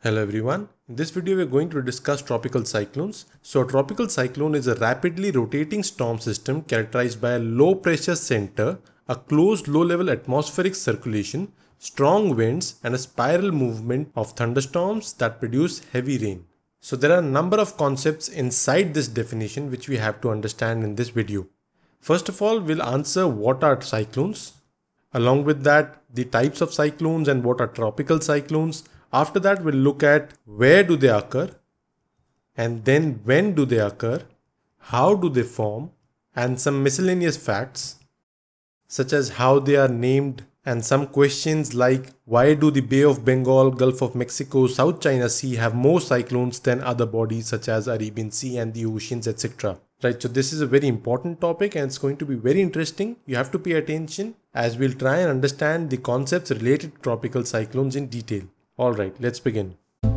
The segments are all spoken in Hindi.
Hello everyone. In this video we are going to discuss tropical cyclones. So a tropical cyclone is a rapidly rotating storm system characterized by a low pressure center, a closed low level atmospheric circulation, strong winds and a spiral movement of thunderstorms that produce heavy rain. So there are a number of concepts inside this definition which we have to understand in this video. First of all, we'll answer what are cyclones. Along with that, the types of cyclones and what are tropical cyclones. After that, we'll look at where do they occur, and then when do they occur, how do they form, and some miscellaneous facts such as how they are named, and some questions like why do the Bay of Bengal, Gulf of Mexico, South China Sea have more cyclones than other bodies such as Arabian Sea and the oceans, etc. Right, so this is a very important topic and it's going to be very interesting. You have to pay attention as we'll try and understand the concepts related to tropical cyclones in detail. Alright, let's begin.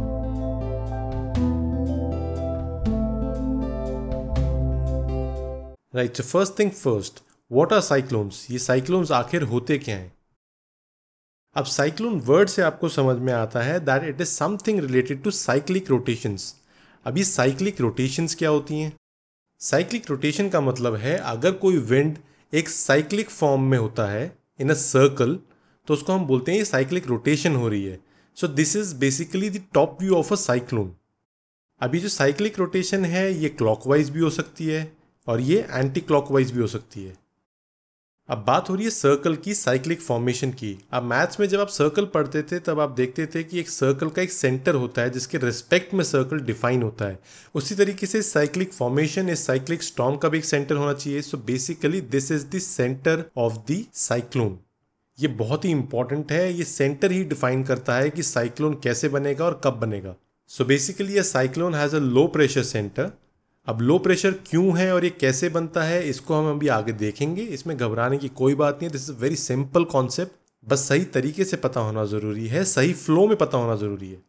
Right, so first thing first, what are cyclones? ये cyclones आखिर होते क्या हैं? अब cyclone word से आपको समझ में आता है that it is something related to cyclic rotations. अब ये cyclic rotations क्या होती हैं? Cyclic rotation का मतलब है अगर कोई wind एक cyclic form में होता है in a circle तो उसको हम बोलते हैं ये cyclic rotation हो रही है. So this is basically the top view of a cyclone. अभी जो cyclic rotation है ये clockwise भी हो सकती है और ये anti clockwise भी हो सकती है. अब बात हो रही है सर्कल की साइक्लिक फॉर्मेशन की. अब मैथ्स में जब आप सर्कल पढ़ते थे तब आप देखते थे कि एक सर्कल का एक सेंटर होता है जिसके रिस्पेक्ट में सर्कल डिफाइन होता है. उसी तरीके से साइक्लिक फॉर्मेशन इस साइक्लिक स्टॉर्म का भी एक सेंटर होना चाहिए. So basically this is the centre of the cyclone. ये बहुत ही इंपॉर्टेंट है. ये सेंटर ही डिफाइन करता है कि साइक्लोन कैसे बनेगा और कब बनेगा. सो बेसिकली ये cyclone has a low pressure centre. अब लो प्रेशर क्यों है और ये कैसे बनता है इसको हम अभी आगे देखेंगे. इसमें घबराने की कोई बात नहीं है. This is very simple concept. बस सही तरीके से पता होना जरूरी है, सही फ्लो में पता होना जरूरी है.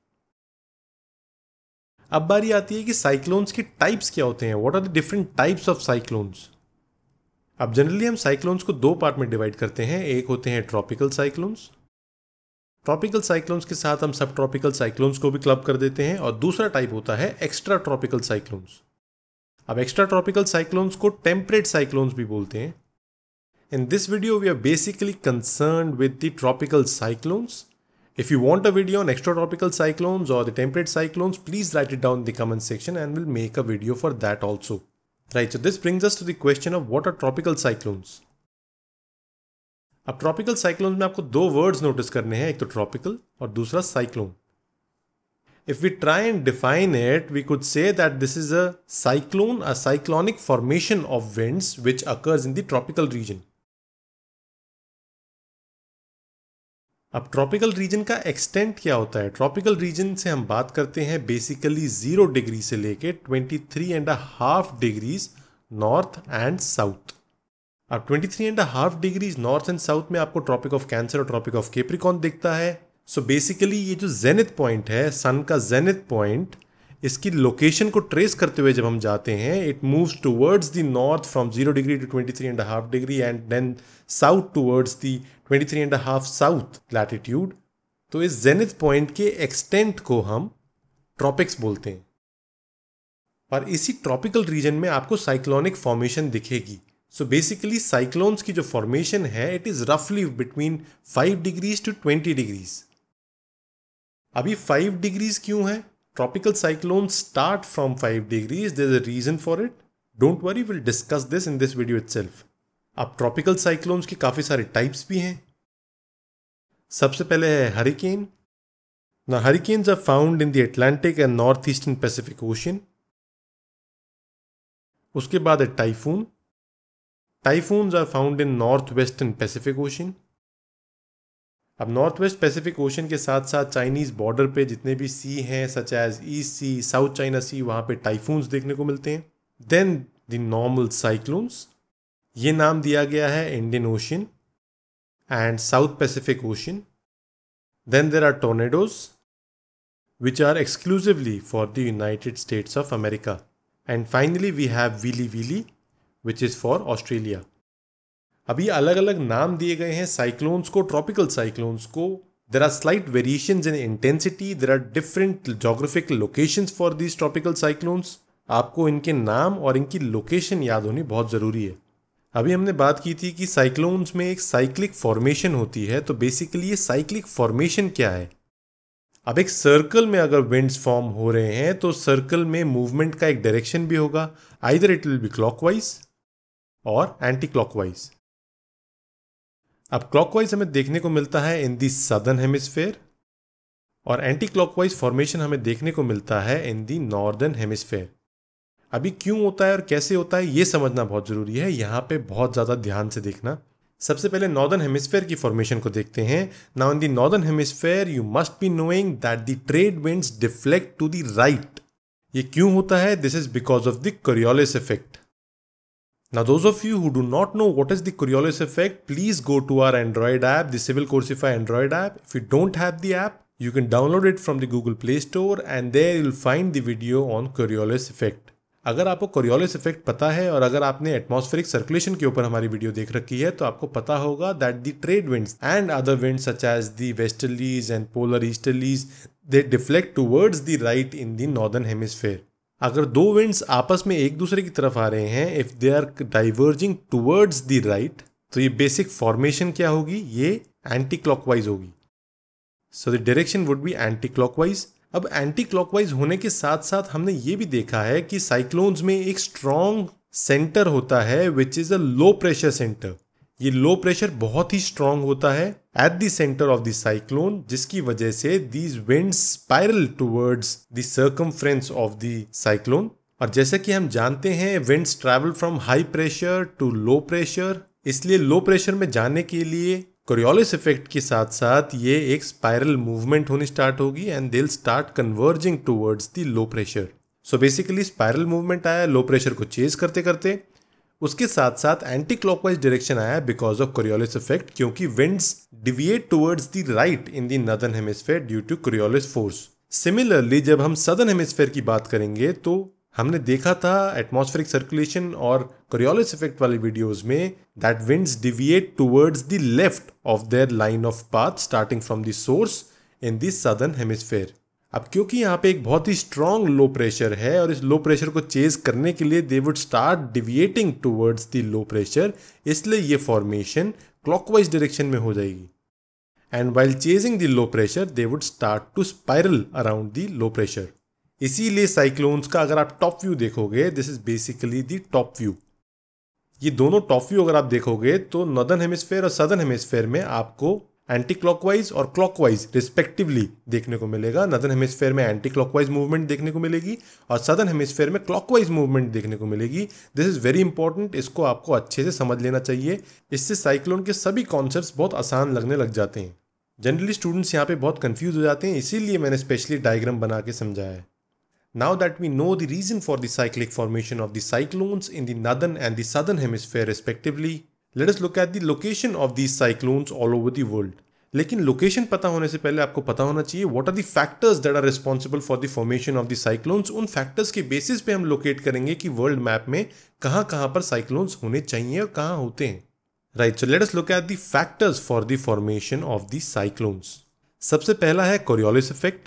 अब बारी आती है कि साइक्लोन्स के टाइप्स क्या होते हैं. What are the different types of cyclones. अब जनरली हम साइक्लोन्स को दो पार्ट में डिवाइड करते हैं. एक होते हैं ट्रॉपिकल साइक्लोन्स. ट्रॉपिकल साइक्लोन्स के साथ हम सब ट्रॉपिकल साइक्लोन्स को भी क्लब कर देते हैं. और दूसरा टाइप होता है एक्स्ट्रा ट्रॉपिकल साइक्लोन्स. अब एक्स्ट्रा ट्रॉपिकल साइक्लोन्स को टेम्परेट साइक्लोन्स भी बोलते हैं. In this video we are basically concerned with the tropical cyclones. If you want a video on extra tropical cyclones और the temperate cyclones, please write it down in the comment section and will make a video for that also. Right, so this brings us to the question of what are tropical cyclones. अब ट्रॉपिकल साइक्लोन्स में आपको दो वर्ड्स नोटिस करने हैं, एक तो ट्रॉपिकल और दूसरा cyclone. If we try and define it, we could say that this is a cyclone, a cyclonic formation of winds which occurs in the tropical region. अब ट्रॉपिकल रीजन का एक्सटेंट क्या होता है. ट्रॉपिकल रीजन से हम बात करते हैं बेसिकली 0 डिग्री से लेके 23.5 डिग्रीज नॉर्थ एंड साउथ. अब 23.5 डिग्रीज नॉर्थ एंड साउथ में आपको ट्रॉपिक ऑफ कैंसर और ट्रॉपिक ऑफ कैप्रिकॉर्न दिखता है. सो बेसिकली ये जो जेनिथ पॉइंट है, सन का जेनिथ पॉइंट, इसकी लोकेशन को ट्रेस करते हुए जब हम जाते हैं, it moves towards the north from 0 degree to 23.5 degree and then south towards the 23.5 south latitude. तो इस जेनिथ पॉइंट के एक्सटेंट को हम ट्रॉपिक्स बोलते हैं. और इसी ट्रॉपिकल रीजन में आपको साइक्लोनिक फॉर्मेशन दिखेगी. सो बेसिकली साइक्लोन्स की जो फॉर्मेशन है इट इज रफली बिटवीन 5 डिग्रीज टू 20 डिग्रीज. अभी 5 डिग्रीज क्यों है. Tropical cyclone start from 5 degrees. There is a reason for it. Don't worry, will discuss this in this video itself. अब ट्रॉपिकल साइक्लोन्स के काफी सारे टाइप्स भी हैं. सबसे पहले है hurricane. Now hurricanes are found in the Atlantic and north eastern Pacific ocean. उसके बाद है typhoon. Typhoons are found in north western Pacific ocean. अब नॉर्थ वेस्ट पैसिफिक ओशन के साथ साथ चाइनीज बॉर्डर पे जितने भी सी हैं such as east sea, south China sea, वहाँ पे टाइफून्स देखने को मिलते हैं. Then the normal cyclones. ये नाम दिया गया है Indian ocean and south Pacific ocean. Then there are tornadoes which are exclusively for the United States of America. And finally we have willy willy which is for Australia. अभी अलग अलग नाम दिए गए हैं साइक्लोन्स को, ट्रॉपिकल साइक्लोन्स को, There are slight variations in intensity. There are different geographical locations for these tropical cyclones. आपको इनके नाम और इनकी लोकेशन याद होनी बहुत ज़रूरी है। अभी हमने बात की थी कि साइक्लोन्स में एक साइक्लिक फॉर्मेशन होती है, तो बेसिकली ये साइक्लिक फॉर्मेशन क्या है? अब एक सर्कल में अगर विंड्स फॉर्म हो रहे हैं तो सर्कल में मूवमेंट का एक डायरेक्शन भी होगा, either it will be clockwise और एंटी क्लॉकवाइज। अब क्लॉकवाइज हमें देखने को मिलता है इन दी सदर्न हेमिस्फेयर और एंटी क्लॉकवाइज फॉर्मेशन हमें देखने को मिलता है इन दी नॉर्दर्न हेमिस्फेयर। अभी क्यों होता है और कैसे होता है ये समझना बहुत जरूरी है, यहाँ पे बहुत ज़्यादा ध्यान से देखना। सबसे पहले नॉर्दर्न हेमिस्फेयर की फॉर्मेशन को देखते हैं। Now in the northern hemisphere you must be knowing that the trade winds deflect to the right. ये क्यों होता है? This is because of the Coriolis effect. Now those of you who do not know what is the Coriolis effect, please go to our Android app, the Civil Coursify Android app. If you don't have the app, you can download it from the Google Play Store and there you'll find the video on Coriolis effect. अगर आपको Coriolis effect पता है और अगर आपने एटमॉस्फेरिक सर्कुलेशन के ऊपर हमारी वीडियो देख रखी है तो आपको पता होगा that the trade winds and other winds such as the westerlies and polar easterlies, they deflect towards the right in the northern hemisphere. अगर दो विंड्स आपस में एक दूसरे की तरफ आ रहे हैं, if they are diverging towards the right, तो ये बेसिक फॉर्मेशन क्या होगी? ये एंटी क्लॉकवाइज होगी। So the direction would be anti clockwise. अब एंटी क्लॉकवाइज होने के साथ साथ हमने ये भी देखा है कि साइक्लोन्स में एक स्ट्रॉन्ग सेंटर होता है which is a low pressure centre. ये लो प्रेशर बहुत ही स्ट्रॉन्ग होता है at the centre of the cyclone, जिसकी वजह से these winds spiral towards the circumference of the cyclone. और जैसे कि हम जानते हैं winds travel from high pressure to low pressure, इसलिए लो प्रेशर में जाने के लिए कोरियोलिस इफेक्ट के साथ साथ ये एक स्पाइरल मूवमेंट होनी स्टार्ट होगी and they will start converging towards the low pressure. So basically spiral movement आया लो प्रेशर को चेज करते करते, उसके साथ साथ एंटी क्लॉकवाइज डायरेक्शन आया बिकॉज ऑफ कोरियोलिस इफेक्ट, क्योंकि winds deviate towards the right in the northern hemisphere due to Coriolis force. Similarly जब हम सदर्न हेमिस्फेयर की बात करेंगे तो हमने देखा था एटमॉस्फेरिक सर्कुलेशन और कोरियोलिस इफेक्ट वाली वीडियोस में that winds deviate towards the left of their line of path starting from the source in the southern hemisphere. अब क्योंकि यहाँ पे एक बहुत ही स्ट्रॉन्ग लो प्रेशर है और इस लो प्रेशर को चेज करने के लिए they would start deviating towards the low pressure, इसलिए ये फॉर्मेशन क्लॉकवाइज डायरेक्शन में हो जाएगी and while chasing the low pressure they would start to spiral around the low pressure. इसीलिए साइक्लोन्स का अगर आप टॉप व्यू देखोगे, this is basically the top view. ये दोनों टॉप व्यू अगर आप देखोगे तो नॉर्दर्न हेमिस्फेयर और सदर्न हेमिस्फेयर में आपको एंटी क्लॉकवाइज और क्लॉकवाइज रिस्पेक्टिवली देखने को मिलेगा। नॉर्दर्न हेमिस्फेयर में एंटी क्लॉकवाइज मूवमेंट देखने को मिलेगी और सदर्न हेमिस्फेयर में क्लॉकवाइज मूवमेंट देखने को मिलेगी। दिस इज वेरी इंपॉर्टेंट, इसको आपको अच्छे से समझ लेना चाहिए। इससे साइक्लोन के सभी कॉन्सेप्ट्स बहुत आसान लगने लग जाते हैं। जनरली स्टूडेंट्स यहाँ पे बहुत कंफ्यूज हो जाते हैं, इसीलिए मैंने स्पेशली डायग्राम बना के समझाया है। Now that we know the reason for the cyclic formation of the cyclones in the northern and the southern hemisphere respectively, let us look at the location of these cyclones all over the world. लेकिन लोकेशन पता होने से पहले आपको पता होना चाहिए what are the factors that are responsible for the formation of the cyclones। उन फैक्टर्स के बेसिस पे हम लोकेट करेंगे कि वर्ल्ड मैप में कहाँ कहाँ पर साइक्लोन्स होने चाहिए और कहाँ होते हैं। Right, so let us look at the factors for the formation of the cyclones. सबसे पहला है कोरियोलिस इफेक्ट।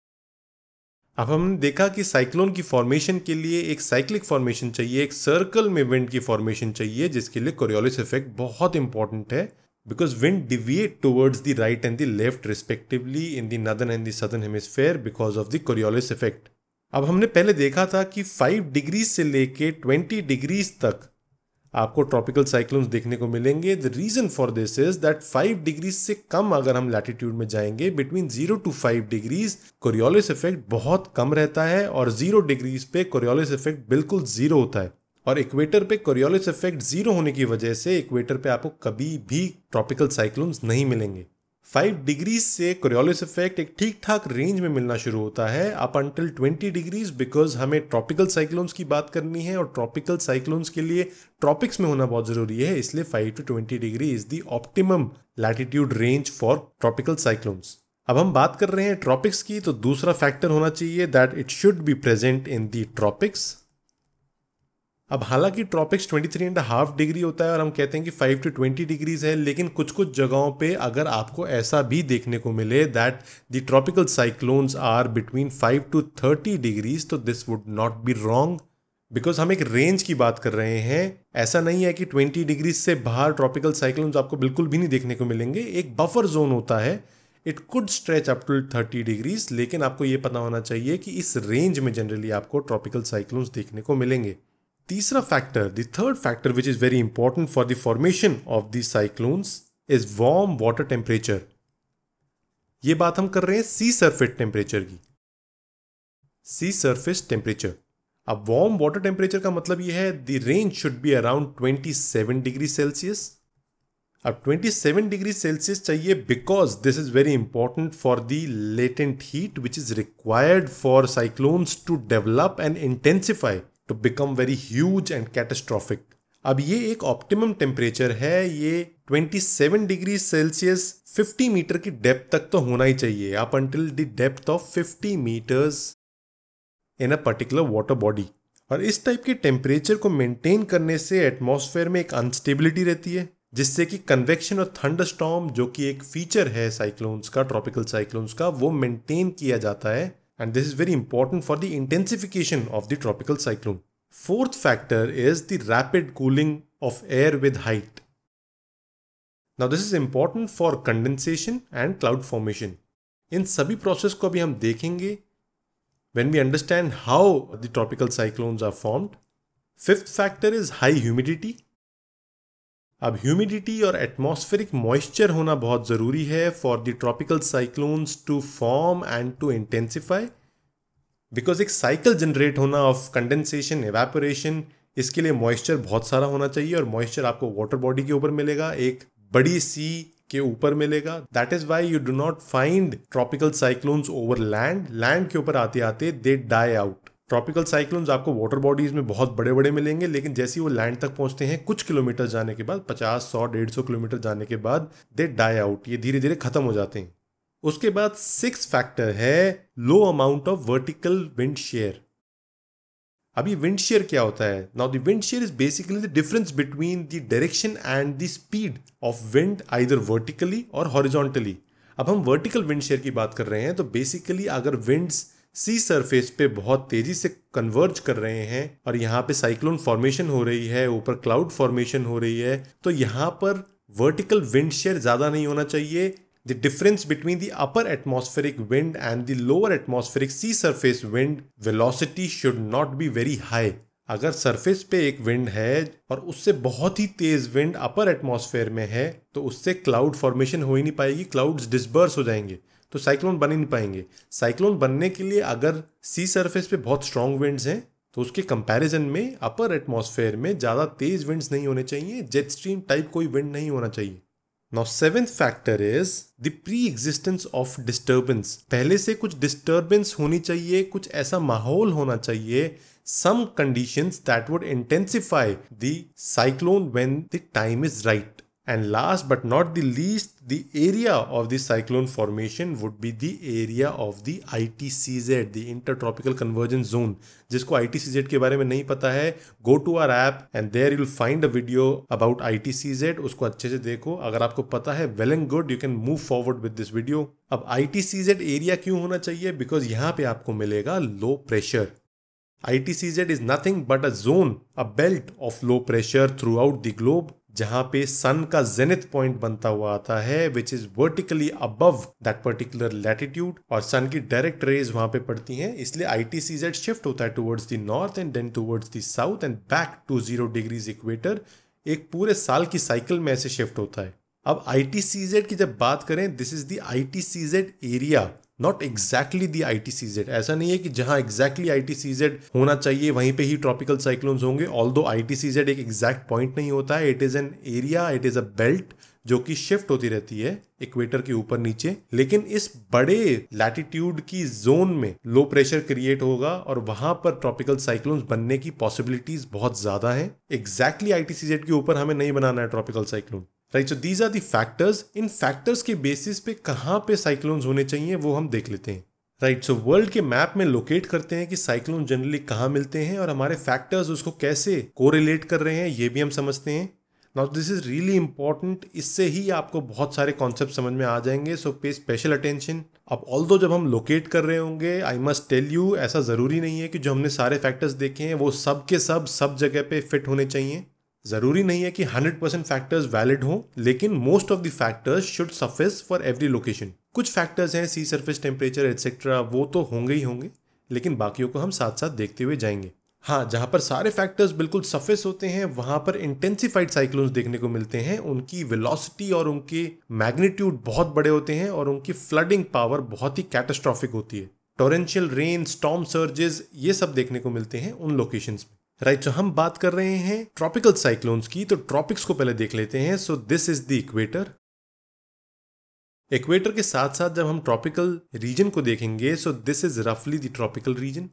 अब हमने देखा कि साइक्लोन की फॉर्मेशन के लिए एक साइक्लिक फॉर्मेशन चाहिए, एक सर्कल में विंड की फॉर्मेशन चाहिए, जिसके लिए कोरियोलिस इफेक्ट बहुत इंपॉर्टेंट है because wind deviate towards the right and the left respectively in the northern and the southern hemisphere because of the Coriolis effect. अब हमने पहले देखा था कि 5 डिग्रीज से लेके 20 डिग्रीज तक आपको ट्रॉपिकल साइक्लोन्स देखने को मिलेंगे। The reason for this is that 5 degrees से कम अगर हम लैटिट्यूड में जाएंगे, between 0 to 5 degrees Coriolis effect बहुत कम रहता है और 0 डिग्रीज पे कोरियोलिस इफेक्ट बिल्कुल जीरो होता है। और इक्वेटर पे कोरियोलिस इफेक्ट जीरो होने की वजह से इक्वेटर पे आपको कभी भी ट्रॉपिकल साइक्लोन्स नहीं मिलेंगे। 5 डिग्रीज से कोरियोलिस इफेक्ट एक ठीक ठाक रेंज में मिलना शुरू होता है अप अंटिल 20 डिग्रीज, बिकॉज हमें ट्रॉपिकल साइक्लोन्स की बात करनी है और ट्रॉपिकल साइक्लोन्स के लिए ट्रॉपिक्स में होना बहुत जरूरी है। इसलिए 5 to 20 degree is the optimum latitude range for tropical cyclones. अब हम बात कर रहे हैं ट्रॉपिक्स की, तो दूसरा फैक्टर होना चाहिए that it should be present in the tropics. अब हालांकि ट्रॉपिक्स 23.5 डिग्री होता है और हम कहते हैं कि 5 to 20 डिग्रीज है, लेकिन कुछ कुछ जगहों पे अगर आपको ऐसा भी देखने को मिले that the tropical cyclones are between 5 to 30 degrees, तो this would not be wrong, because हम एक रेंज की बात कर रहे हैं। ऐसा नहीं है कि 20 डिग्रीज से बाहर ट्रॉपिकल साइक्लोन्स आपको बिल्कुल भी नहीं देखने को मिलेंगे। एक बफर जोन होता है, it could stretch up to 30 degrees, लेकिन आपको ये पता होना चाहिए कि इस रेंज में जनरली आपको ट्रॉपिकल साइक्लोन्स देखने को मिलेंगे। तीसरा factor, the third factor which is very important for the formation of the cyclones is warm water temperature. ये बात हम कर रहे हैं सी सरफेस टेम्परेचर की, सी सरफेस टेम्परेचर। अब वार्म वाटर टेम्परेचर का मतलब यह है the range should be around 27 degree Celsius. अब 27 डिग्री सेल्सियस चाहिए because this is very important for the latent heat which is required for cyclones to develop and intensify to become very huge and catastrophic. अब ये एक ऑप्टिमम टेम्परेचर है, ये 27 डिग्री सेल्सियस 50 मीटर की डेप्थ तक तो होना ही चाहिए, up until the depth of 50 metres in a particular water body. और इस टाइप के टेम्परेचर को मेंटेन करने से एटमॉस्फेयर में एक अनस्टेबिलिटी रहती है, जिससे कि कन्वेक्शन और थंडरस्टॉर्म, जो कि एक फीचर है साइक्लोन्स का, ट्रॉपिकल साइक्लोन्स का, वो मेंटेन किया जाता है। And this is very important for the intensification of the tropical cyclone. Fourth factor is the rapid cooling of air with height. Now this is important for condensation and cloud formation. इन सभी प्रोसेस को अभी हम देखेंगे when we understand how the tropical cyclones are formed. Fifth factor is high humidity. अब ह्यूमिडिटी और एटमॉस्फेरिक मॉइस्चर होना बहुत ज़रूरी है for the tropical cyclones to form and to intensify, because एक साइकिल जनरेट होना ऑफ कंडेंसेशन, एवेपोरेशन, इसके लिए मॉइस्चर बहुत सारा होना चाहिए, और मॉइस्चर आपको वाटर बॉडी के ऊपर मिलेगा, एक बड़ी सी के ऊपर मिलेगा। That is why you do not find tropical cyclones over land. Land के ऊपर आते आते they die out. Tropical cyclones आपको वाटर बॉडीज में बहुत बड़े बड़े मिलेंगे, लेकिन जैसे ही वो लैंड तक पहुंचते हैं कुछ किलोमीटर जाने के बाद, 50, 100, 150 किलोमीटर जाने के बाद दे डाई आउट, ये धीरे धीरे खत्म हो जाते हैं। उसके बाद सिक्स फैक्टर है low amount of vertical wind shear. अभी विंड शेयर क्या होता है? Now the wind shear is basically the difference between the direction and the speed of wind either vertically और हॉरिजॉन्टली। अब हम वर्टिकल विंड शेयर की बात कर रहे हैं, तो बेसिकली अगर विंड्स सी सरफेस पे बहुत तेजी से कन्वर्ज कर रहे हैं और यहाँ पे साइक्लोन फॉर्मेशन हो रही है, ऊपर क्लाउड फॉर्मेशन हो रही है, तो यहाँ पर वर्टिकल विंड शेयर ज्यादा नहीं होना चाहिए। The difference between the upper atmospheric wind and the lower atmospheric sea surface wind velocity should not be very high. अगर सरफेस पे एक विंड है और उससे बहुत ही तेज विंड अपर एटमॉस्फेयर में है, तो उससे क्लाउड फॉर्मेशन हो ही नहीं पाएगी, क्लाउड्स डिस्पर्स हो जाएंगे, तो साइक्लोन बन ही नहीं पाएंगे। साइक्लोन बनने के लिए अगर सी सरफेस पे बहुत स्ट्रॉन्ग विंड्स हैं, तो उसके कंपैरिजन में अपर एटमॉस्फेयर में ज़्यादा तेज विंड्स नहीं होने चाहिए, जेट स्ट्रीम टाइप कोई विंड नहीं होना चाहिए। Now seventh factor is the pre-existence of disturbance. पहले से कुछ disturbance होनी चाहिए, कुछ ऐसा माहौल होना चाहिए, some conditions that would intensify the cyclone when the time is right. And last but not the least, the area of the cyclone formation would be the area of the ITCZ, the Intertropical Convergence Zone. जिसको ITCZ के बारे में नहीं पता है, go to our app and there you'll find a video about ITCZ. उसको अच्छे से देखो, अगर आपको पता है well and good, you can move forward with this video. अब ITCZ एरिया क्यों होना चाहिए? बिकॉज यहाँ पे आपको मिलेगा low pressure. ITCZ is nothing but a zone, a belt of low pressure throughout the globe, जहां पे सन का जेनिथ पॉइंट बनता हुआ आता है, which is vertically above that particular latitude, और सन की डायरेक्ट रेज वहां पे पड़ती हैं, इसलिए ITCZ शिफ्ट होता है towards the north and then towards the south and back to 0 degrees equator. एक पूरे साल की साइकिल में ऐसे शिफ्ट होता है। अब ITCZ की जब बात करें, this is the ITCZ area, not exactly the ITCZ। ऐसा नहीं है कि जहां एग्जैक्टली ITCZ होना चाहिए वहीं पे ही ट्रॉपिकल साइक्लोन्स होंगे, ऑल्दो ITCZ एक एग्जैक्ट पॉइंट नहीं होता है, it is an area, it is a belt जो कि शिफ्ट होती रहती है इक्वेटर के ऊपर नीचे। लेकिन इस बड़े लैटिट्यूड की जोन में लो प्रेशर क्रिएट होगा और वहां पर ट्रॉपिकल साइक्लोन्स बनने की पॉसिबिलिटीज बहुत ज्यादा हैं। एग्जैक्टली ITCZ के ऊपर हमें नहीं बनाना है tropical cyclone, right. So these are the factors. इन फैक्टर्स के बेसिस पे कहां पे साइक्लोन्स होने चाहिए वो हम देख लेते हैं। राइट, सो वर्ल्ड के मैप में लोकेट करते हैं कि साइक्लोन जनरली कहाँ मिलते हैं और हमारे फैक्टर्स उसको कैसे कोरिलेट कर रहे हैं ये भी हम समझते हैं। Now this is really important, इससे ही आपको बहुत सारे कॉन्सेप्ट समझ में आ जाएंगे, सो पे स्पेशल अटेंशन। अब ऑल्दो जब हम लोकेट कर रहे होंगे, आई मस्ट टेल यू, ऐसा ज़रूरी नहीं है कि जो हमने सारे फैक्टर्स देखे हैं वो सब के सब जगह पे फिट होने चाहिए। ज़रूरी नहीं है कि 100% फैक्टर्स वैलिड हों, लेकिन most of the factors should suffice for every location. कुछ फैक्टर्स हैं, सी सरफेस टेम्परेचर एटसेट्रा, वो तो होंगे ही होंगे, लेकिन बाकियों को हम साथ साथ देखते हुए जाएंगे। हाँ, जहाँ पर सारे फैक्टर्स बिल्कुल सफिस होते हैं वहाँ पर इंटेंसिफाइड साइक्लोन्स देखने को मिलते हैं। उनकी वेलोसिटी और उनके मैग्नीट्यूड बहुत बड़े होते हैं और उनकी फ्लडिंग पावर बहुत ही कैटास्ट्रॉफिक होती है। टोरेंशियल रेन, स्टॉर्म सर्जेस, ये सब देखने को मिलते हैं उन लोकेशंस में। राइट, सो हम बात कर रहे हैं ट्रॉपिकल साइक्लोन्स की, तो ट्रॉपिक्स को पहले देख लेते हैं। So this is the equator. Equator के साथ साथ जब हम ट्रॉपिकल रीजन को देखेंगे, सो दिस इज रफली द ट्रॉपिकल रीजन।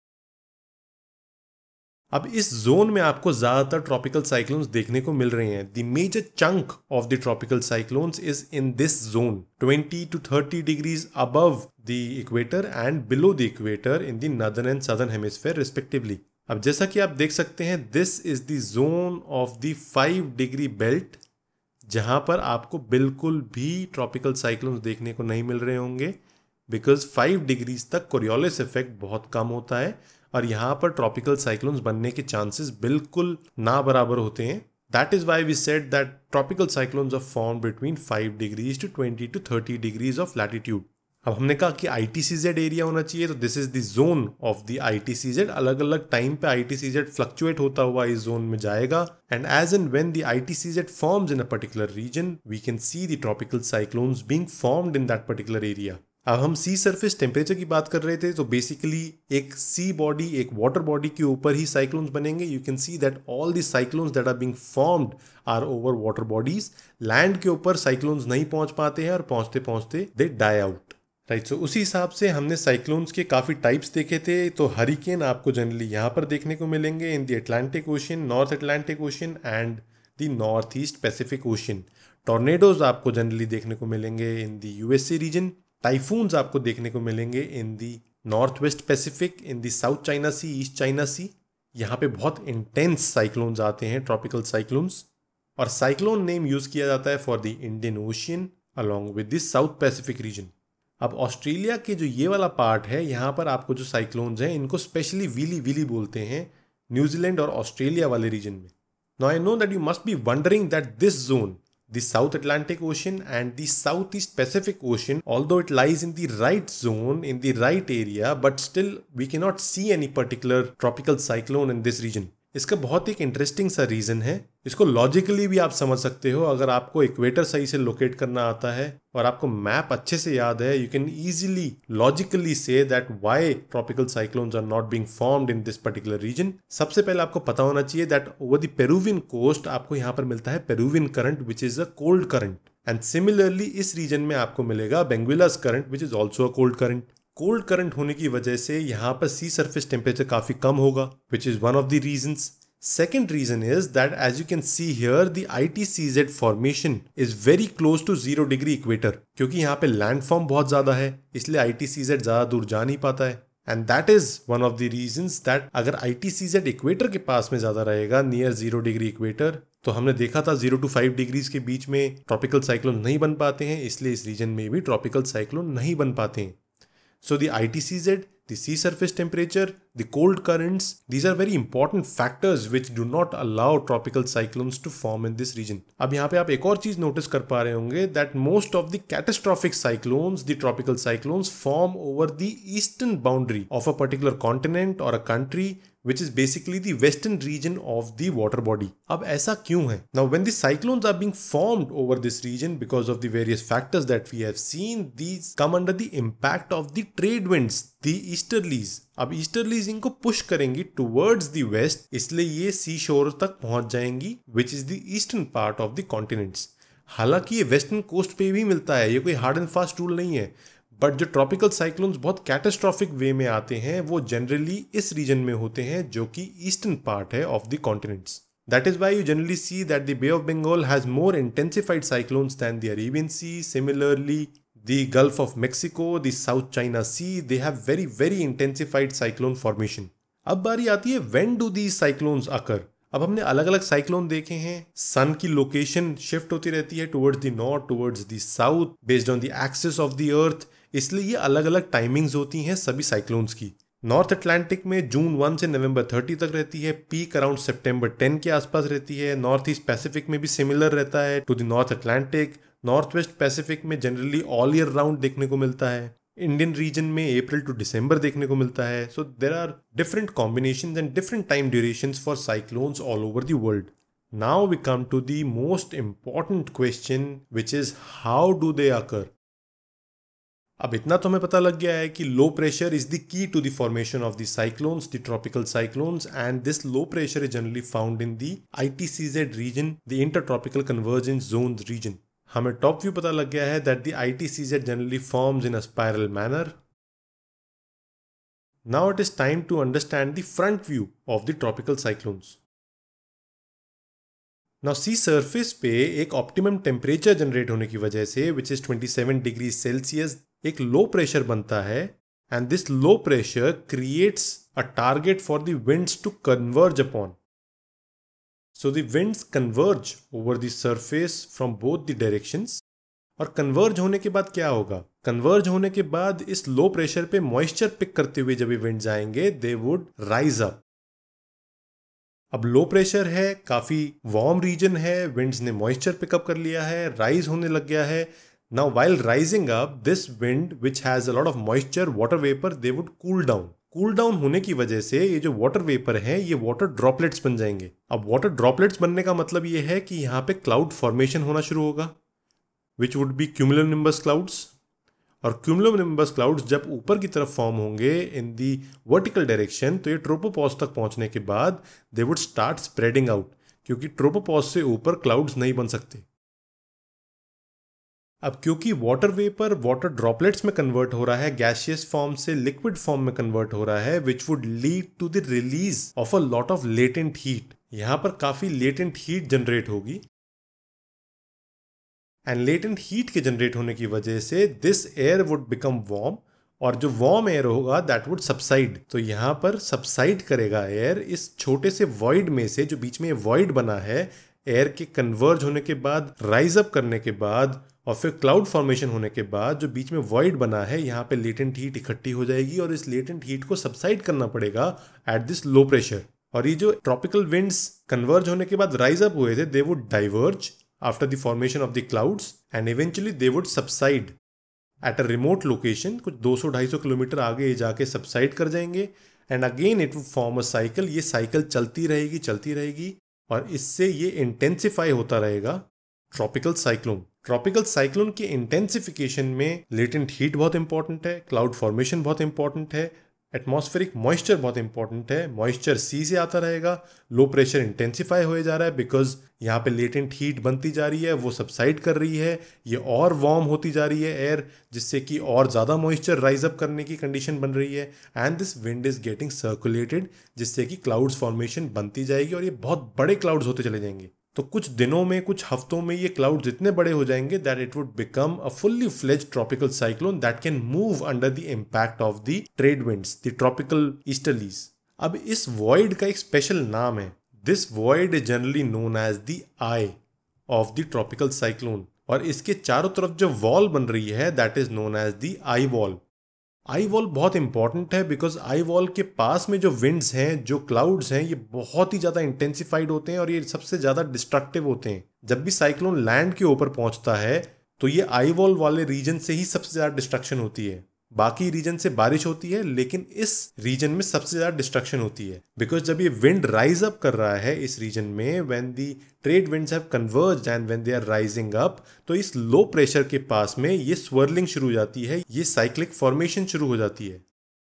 अब इस जोन में आपको ज्यादातर ट्रॉपिकल साइक्लोन्स देखने को मिल रहे हैं। The major chunk of the tropical cyclones is in this zone, 20 to 30 degrees above the equator and below the equator in the northern and southern hemisphere respectively. अब जैसा कि आप देख सकते हैं, this is the zone of the 5 degree belt, जहां पर आपको बिल्कुल भी ट्रॉपिकल साइक्लोन्स देखने को नहीं मिल रहे होंगे, बिकॉज 5 डिग्रीज तक कोरियोलिस इफेक्ट बहुत कम होता है और यहाँ पर ट्रॉपिकल साइक्लोन्स बनने के चांसेस बिल्कुल ना बराबर होते हैं। That is why we said that tropical cyclones are form between 5 degrees to 20 to 30 degrees of latitude. अब हमने कहा कि ITCZ एरिया होना चाहिए, तो this is the zone of the ITCZ। अलग अलग टाइम पे ITCZ फ्लक्चुएट होता हुआ इस जोन में जाएगा, and as and when the ITCZ forms in a particular region, we can see the tropical cyclones being formed in that particular area. अब हम सी सरफेस टेम्परेचर की बात कर रहे थे, तो बेसिकली एक सी बॉडी, एक वाटर बॉडी के ऊपर ही साइक्लोन्स बनेंगे। You can see that all the cyclones that are being formed are over water bodies. Land के ऊपर साइक्लोन्स नहीं पहुंच पाते हैं और पहुंचते पहुंचते they die out. Right, so उसी हिसाब से हमने साइक्लोन्स के काफ़ी टाइप्स देखे थे। तो हरिकेन आपको जनरली यहाँ पर देखने को मिलेंगे in the Atlantic Ocean, north Atlantic Ocean and the north east Pacific Ocean. Tornadoes आपको जनरली देखने को मिलेंगे in the USA region. Typhoons आपको देखने को मिलेंगे in the north west Pacific, in the South China Sea, East China Sea. यहाँ पे बहुत इंटेंस साइक्लोन्स आते हैं, ट्रॉपिकल साइक्लोन्स। और साइक्लोन नेम यूज किया जाता है for the Indian Ocean along with the South Pacific region. अब ऑस्ट्रेलिया के जो ये वाला पार्ट है, यहाँ पर आपको जो साइक्लोन्स हैं इनको स्पेशली वीली वीली बोलते हैं, न्यूजीलैंड और ऑस्ट्रेलिया वाले रीजन में। Now I know that you must be wondering that this zone, the South Atlantic Ocean and the Southeast Pacific Ocean, although it lies in the right zone, in the right area, but still we cannot see any particular tropical cyclone in this region. इसका बहुत एक इंटरेस्टिंग सा रीजन है। इसको लॉजिकली भी आप समझ सकते हो। अगर आपको इक्वेटर सही से लोकेट करना आता है और आपको मैप अच्छे से याद है, you can easily logically say that why tropical cyclones are not being formed in this particular region. सबसे पहले आपको पता होना चाहिए that over the Peruvian coast आपको यहाँ पर मिलता है Peruvian current, which is a cold current, and similarly इस रीजन में आपको मिलेगा Benguela current, which is also a cold current. Cold current होने की वजह से यहाँ पर सी सरफेस टेम्परेचर काफी कम होगा, which is one of the reasons. Second reason is that as you can see here, the ITCZ formation is very close to 0 degree equator, क्योंकि यहाँ पे लैंडफॉर्म बहुत ज्यादा है, इसलिए ITCZ ज्यादा दूर जा नहीं पाता है। And that is one of the reasons that अगर ITCZ इक्वेटर के पास में ज्यादा रहेगा, नियर 0 डिग्री इक्वेटर, तो हमने देखा था 0 to 5 डिग्रीज के बीच में ट्रॉपिकल साइक्लोन नहीं बन पाते हैं, इसलिए इस रीजन में भी ट्रॉपिकल साइक्लोन नहीं बन पाते हैं। So the ITCZ, the sea surface temperature, the cold currents, these are very important factors which do not allow tropical cyclones to form in this region. अब यहाँ पे आप एक और चीज नोटिस कर पा रहे होंगे that most of the catastrophic cyclones, the tropical cyclones, form over the eastern boundary of a particular continent or a country, which is basically the western region of the water body. अब ऐसा क्यों है? Now when the cyclones are being formed over this region because of the various factors that we have seen, these come under the impact of the trade winds, the easterlies. अब easterlies इनको पुश करेंगी towards the west, इसलिए ये सी शोर तक पहुंच जाएंगी, which is the eastern part of the continents. हालांकि ये वेस्टर्न कोस्ट पे भी मिलता है, ये कोई हार्ड एंड फास्ट रूल नहीं है, बट जो ट्रॉपिकल साइक्लोन्स बहुत कैटास्ट्रॉफिक वे में आते हैं वो जनरली इस रीजन में होते हैं जो कि ईस्टर्न पार्ट है of the continents. That is why you generally see that the Bay of Bengal has more intensified cyclones than the Arabian Sea. Similarly the Gulf of Mexico, the South China Sea, they have very intensified cyclone formation. अब बारी आती है when do these cyclones occur? अब हमने अलग अलग साइक्लोन देखे हैं. सन की लोकेशन शिफ्ट होती रहती है towards the north, towards the south, based on the axis of the earth. इसलिए ये अलग अलग टाइमिंग्स होती हैं सभी साइक्लोन्स की. नॉर्थ अटलांटिक में जून 1 से नवंबर 30 तक रहती है. पीक अराउंड सितंबर 10 के आसपास रहती है. नॉर्थ ईस्ट पैसिफिक में भी सिमिलर रहता है to the north Atlantic. North west Pacific में जनरली ऑल ईयर राउंड देखने को मिलता है. इंडियन रीजन में अप्रैल टू दिसंबर देखने को मिलता है. So there are different combinations and different time durations for cyclones all over the world. Now we come to the most important question which is how do they occur. अब इतना तो हमें पता लग गया है कि low pressure is the key to the formation of the cyclones, the tropical cyclones, and this low pressure is generally found in the ITCZ region, the inter tropical convergence zone region. हमें टॉप व्यू पता लग गया है that the ITCZ generally forms in a spiral manner. Now it is time to understand the front view of the tropical cyclones. Now sea surface पे एक ऑप्टिमम टेम्परेचर जनरेट होने की वजह से विच इज 27 डिग्री सेल्सियस एक लो प्रेशर बनता है. And this low pressure creates a target for the winds to converge upon. So the winds converge over the surface from both the directions. और कन्वर्ज होने के बाद क्या होगा? कन्वर्ज होने के बाद इस लो प्रेशर पे मॉइस्चर पिक करते हुए जब ये विंड्स आएंगे दे वुड राइज अप. अब लो प्रेशर है, काफी वार्म रीजन है, विंड्स ने मॉइस्चर पिकअप कर लिया है, राइज होने लग गया है. Now while rising up this wind which has a lot of moisture, water vapour, they would cool down. Cool down होने की वजह से ये जो वाटर वेपर है ये वाटर ड्रॉपलेट्स बन जाएंगे. अब वाटर ड्रॉपलेट्स बनने का मतलब ये है कि यहाँ पे क्लाउड फॉर्मेशन होना शुरू होगा which would be cumulonimbus clouds. और क्यूमुलोनिम्बस क्लाउड्स जब ऊपर की तरफ फॉर्म होंगे इन दी वर्टिकल डायरेक्शन तो ये ट्रोपोपॉज तक पहुंचने के बाद they would start spreading out, क्योंकि ट्रोपोपॉज से ऊपर क्लाउड्स नहीं बन सकते. अब क्योंकि वाटर वेपर वाटर ड्रॉपलेट्स में कन्वर्ट हो रहा है, गैसियस फॉर्म से लिक्विड फॉर्म में कन्वर्ट हो रहा है, which would lead to the release of a lot of latent heat. यहां पर काफी लेटेंट हीट जनरेट होगी. एंड लेटेंट हीट के जनरेट होने की वजह से this air would become warm, और जो वार्म एयर होगा दैट वुड सबसाइड. तो यहां पर सबसाइड करेगा एयर इस छोटे से वॉइड में से, जो बीच में वॉइड बना है एयर के कन्वर्ज होने के बाद, राइज अप करने के बाद और फिर क्लाउड फॉर्मेशन होने के बाद जो बीच में वॉइड बना है यहाँ पे लेटेंट हीट इकट्ठी हो जाएगी और इस लेटेंट हीट को सबसाइड करना पड़ेगा एट दिस लो प्रेशर. और ये जो ट्रॉपिकल विंड्स कन्वर्ज होने के बाद राइज अप हुए थे they would diverge after the formation of the clouds and eventually they would subside at a remote location. कुछ 200-250 किलोमीटर आगे जाके सबसाइड कर जाएंगे and again it would form a cycle. ये साइकिल चलती रहेगी और इससे ये इंटेंसिफाई होता रहेगा ट्रॉपिकल साइक्लोन. ट्रॉपिकल साइक्लोन के इंटेंसिफिकेशन में लेटेंट हीट बहुत इंपॉर्टेंट है, क्लाउड फॉर्मेशन बहुत इंपॉर्टेंट है, एटमॉस्फेरिक मॉइस्चर बहुत इंपॉर्टेंट है. मॉइस्चर सी से आता रहेगा, लो प्रेशर इंटेंसिफाई हो जा रहा है बिकॉज यहाँ पे लेटेंट हीट बनती जा रही है, वो सबसाइड कर रही है, ये और वार्म होती जा रही है एयर, जिससे कि और ज़्यादा मॉइस्चर राइज अप करने की कंडीशन बन रही है. And this wind is getting circulated, जिससे कि क्लाउड्स फॉर्मेशन बनती जाएगी और ये बहुत बड़े क्लाउड्स होते चले जाएंगे. तो कुछ दिनों में, कुछ हफ्तों में ये क्लाउड्स इतने बड़े हो जाएंगे that it would become a fully fledged tropical cyclone that can move under the impact of the trade winds, the tropical easterlies. अब इस वॉइड का एक स्पेशल नाम है. This void is generally known as the eye of the tropical cyclone, और इसके चारों तरफ जो वॉल बन रही है that is known as the eye wall. Eye wall बहुत इंपॉर्टेंट है बिकॉज आई वॉल के पास में जो विंड्स हैं, जो क्लाउड्स हैं, ये बहुत ही ज़्यादा इंटेंसिफाइड होते हैं और ये सबसे ज़्यादा डिस्ट्रक्टिव होते हैं. जब भी साइक्लोन लैंड के ऊपर पहुंचता है तो ये आई वॉल वाले रीजन से ही सबसे ज़्यादा डिस्ट्रक्शन होती है. बाकी रीजन से बारिश होती है लेकिन इस रीजन में सबसे ज़्यादा डिस्ट्रक्शन होती है बिकॉज जब ये विंड राइज अप कर रहा है इस रीजन में, when the trade winds have converged and when they are rising up, तो इस लो प्रेशर के पास में ये स्वर्लिंग शुरू हो जाती है, ये साइक्लिक फॉर्मेशन शुरू हो जाती है.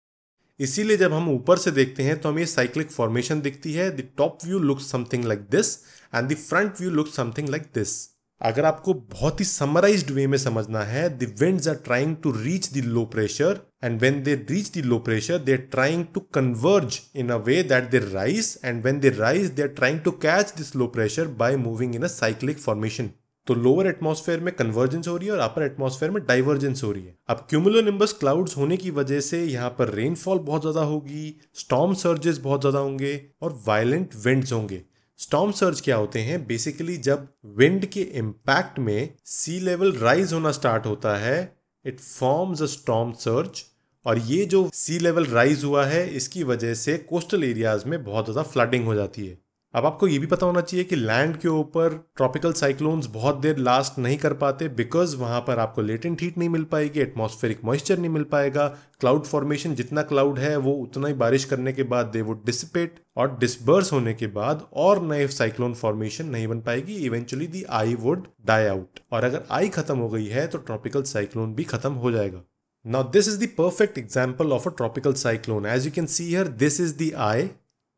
इसीलिए जब हम ऊपर से देखते हैं तो हमें ये साइक्लिक फॉर्मेशन दिखती है. The top view looks something like this and the front view looks something like this. अगर आपको बहुत ही समराइज्ड वे में समझना है, the winds are trying to reach the low pressure and when they reach the low pressure they are trying to converge in a way that they rise, and when they rise they are trying to catch this low pressure by moving in a cyclic formation. तो लोअर एटमॉस्फेयर में कन्वर्जेंस हो रही है और अपर एटमॉस्फेयर में डाइवर्जेंस हो रही है। अब क्यूमुलोनिम्बस क्लाउड्स होने की वजह से यहाँ पर रेनफॉल बहुत ज्यादा होगी, स्टॉर्म सर्जेस बहुत ज्यादा होंगे और वायलेंट विंड्स होंगे। स्टॉर्म सर्ज क्या होते हैं? बेसिकली जब विंड के इम्पैक्ट में सी लेवल राइज होना स्टार्ट होता है, it forms a storm surge. और ये जो सी लेवल राइज हुआ है, इसकी वजह से कोस्टल एरियाज में बहुत ज्यादा फ्लडिंग हो जाती है। अब आपको ये भी पता होना चाहिए कि लैंड के ऊपर ट्रॉपिकल साइक्लोन्स बहुत देर लास्ट नहीं कर पाते, बिकॉज वहां पर आपको लेटेंट हीट नहीं मिल पाएगी, एटमॉस्फेरिक मॉइस्चर नहीं मिल पाएगा, क्लाउड फॉर्मेशन जितना क्लाउड है वो उतना ही बारिश करने के बाद दे वुड डिसिपेट, और डिस्पर्स होने के बाद और नए साइक्लोन फॉर्मेशन नहीं बन पाएगी। Eventually the eye would die out, और अगर आई खत्म हो गई है तो ट्रॉपिकल साइक्लोन भी खत्म हो जाएगा। Now this is the perfect example of a tropical cyclone. As you can see here, this is the eye.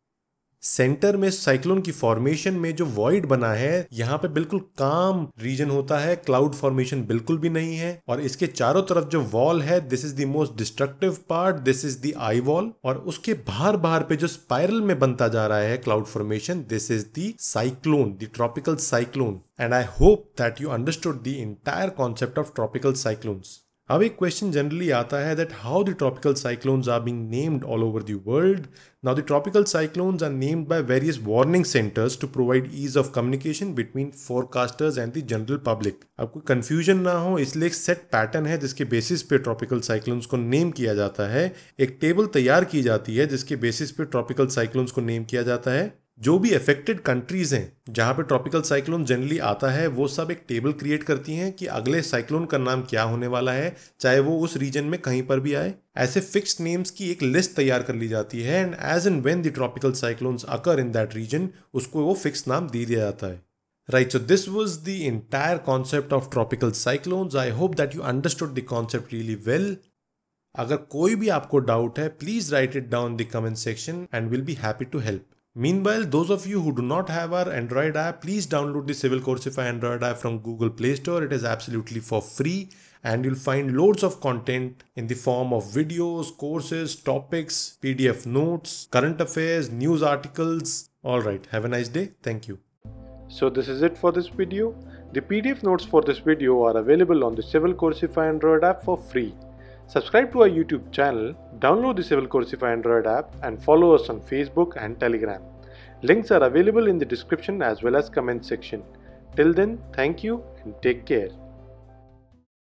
Center में साइक्लोन की फॉर्मेशन में जो वॉइड बना है, यहाँ पे बिल्कुल काम रीजन होता है, क्लाउड फॉर्मेशन बिल्कुल भी नहीं है। और इसके चारों तरफ जो वॉल है, this is the most destructive part, this is the eye wall. और उसके बाहर बाहर पे जो स्पाइरल में बनता जा रहा है cloud formation, this is the cyclone, the tropical cyclone. And I hope that you understood the entire concept of tropical cyclones. अब एक क्वेश्चन जनरली आता है that how the tropical cyclones are being named all over the world. Now the tropical cyclones are named by various warning centers to provide ease of communication between forecasters and the general public. अब कोई confusion ना हो, इसलिए एक set pattern है जिसके बेसिस पे tropical cyclones को नेम किया जाता है। एक टेबल तैयार की जाती है जिसके बेसिस पे tropical cyclones को नेम किया जाता है। जो भी अफेक्टेड कंट्रीज हैं जहां पे ट्रॉपिकल साइक्लोन जनरली आता है, वो सब एक टेबल क्रिएट करती हैं कि अगले साइक्लोन का नाम क्या होने वाला है, चाहे वो उस रीजन में कहीं पर भी आए। ऐसे फिक्स्ड नेम्स की एक लिस्ट तैयार कर ली जाती है, and as and when the tropical cyclones occur in that region, उसको वो फिक्स नाम दे दिया जाता है। Right, so this was the entire concept of tropical cyclones. I hope that you understood the concept really well. अगर कोई भी आपको डाउट है, please write it down in the comment section and we'll be happy to help. Meanwhile, those of you who do not have our Android app, please download the Civil Coursify Android app from Google Play Store. It is absolutely for free, and you'll find loads of content in the form of videos, courses, topics, PDF notes, current affairs, news articles. All right, have a nice day. Thank you. So this is it for this video. The PDF notes for this video are available on the Civil Coursify Android app for free. Subscribe to our YouTube channel, download the Civil Coursify Android app, and follow us on Facebook and Telegram. Links are available in the description as well as comment section. Till then, thank you and take care.